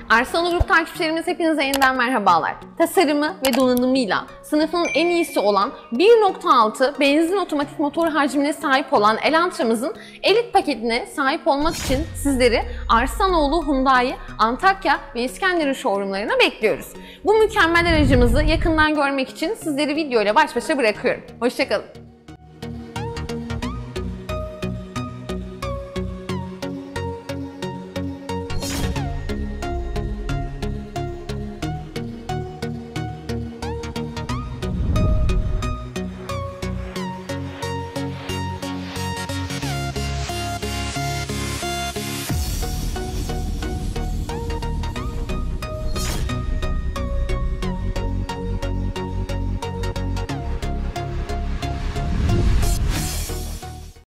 Arslan Grup takipçilerimiz hepinize yeniden merhabalar. Tasarımı ve donanımıyla sınıfının en iyisi olan 1.6 benzin otomatik motor hacmine sahip olan Elantramızın elit paketine sahip olmak için sizleri Arslanoğlu Hyundai, Antakya ve İskenderun showroomlarına bekliyoruz. Bu mükemmel aracımızı yakından görmek için sizleri video ile baş başa bırakıyorum. Hoşça kalın.